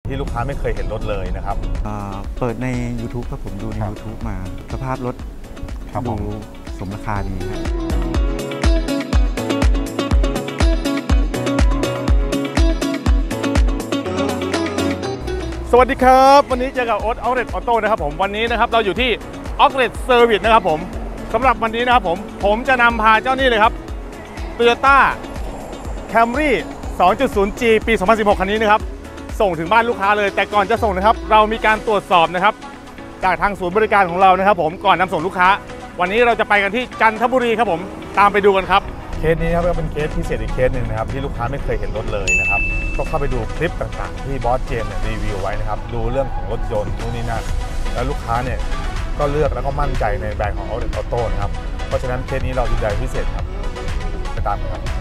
ที่ลูกค้าไม่เคยเห็นรถเลยนะครับเปิดใน YouTube ครับผมดูใน YouTube มาสภาพรถดูสมราคาดีครับสวัสดีครับวันนี้เจอกับโอ๊ตเอาท์เลทออโต้นะครับผมวันนี้นะครับเราอยู่ที่เอาท์เลทเซอร์วิสนะครับผมสำหรับวันนี้นะครับผมจะนำพาเจ้านี่เลยครับ Toyota Camry 2.0G ปี 2016 คันนี้นะครับส่งถึงบ้านลูกค้าเลยแต่ก่อนจะส่งนะครับเรามีการตรวจสอบนะครับจากทางศูนย์บริการของเรานะครับผมก่อนนำส่งลูกค้าวันนี้เราจะไปกันที่จันทบุรีครับผมตามไปดูกันครับเคสนี้ครับก็เป็นเคสพิเศษอีกเคสหนึ่งนะครับที่ลูกค้าไม่เคยเห็นรถเลยนะครับก็เข้าไปดูคลิปต่างๆที่บอสเจมส์รีวิวไว้นะครับดูเรื่องของรถยนต์นู่นนี่นั่นแล้วลูกค้าเนี่ยก็เลือกแล้วก็มั่นใจในแบรนด์ของ Outlet Auto นะครับเพราะฉะนั้นเคสนี้เราดูใจพิเศษครับไปตามกันครับ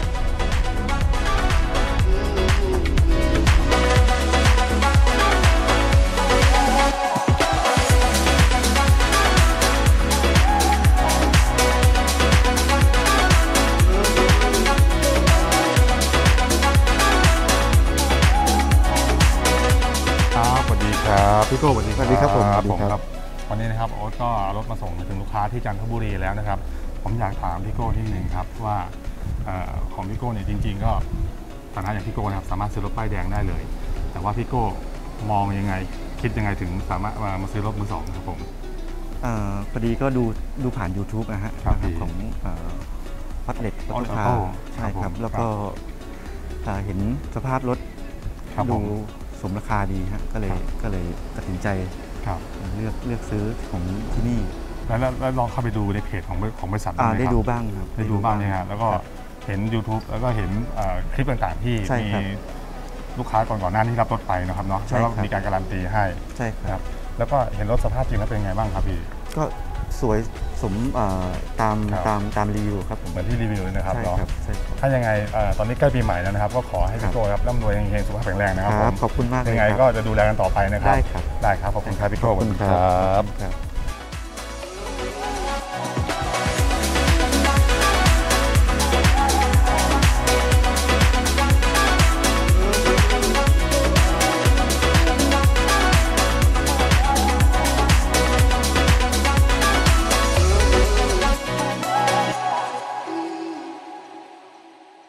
พี่โก้สวัสดีครับผมครับวันนี้นะครับโอ๊ตก็รถมาส่งถึงลูกค้าที่จันทบุรีแล้วนะครับผมอยากถามพี่โก้ที่หนึ่งครับว่าของพี่โก้เนี่ยจริงๆก็ฐานะอย่างพี่โก้นะครับสามารถซื้อรถป้ายแดงได้เลยแต่ว่าพี่โก้มองยังไงคิดยังไงถึงสามารถมาซื้อรถมือสองครับผมพอดีก็ดูผ่าน YouTube นะฮะของพัดเล็ตรถคาใช่ครับแล้วก็เห็นสภาพรถดูสมราคาดีฮะก็เลยตัดสินใจเลือกซื้อของที่นี่แล้วลองเข้าไปดูในเพจของบริษัทได้ดูบ้างครับได้ดูบ้างนะครับแล้วก็เห็น YouTube แล้วก็เห็นคลิปต่างๆที่มีลูกค้าก่อนหน้านี้รับรถไปนะครับเนาะแล้วก็มีการการันตีให้ใช่ครับแล้วก็เห็นรถสภาพจริงแล้วเป็นไงบ้างครับพี่ก็สวยสมตามรีวิวครับผมเหมือนที่รีวิวเลยนะครับเนาะถ้ายังไงตอนนี้ใกล้ปีใหม่แล้วนะครับก็ขอให้พี่โก้ครับร่ำรวยเฮงๆสุขภาพแข็งแรงนะครับขอบคุณมากยังไงก็จะดูแลกันต่อไปนะครับได้ครับขอบคุณครับพี่โก้ขอบคุณครับ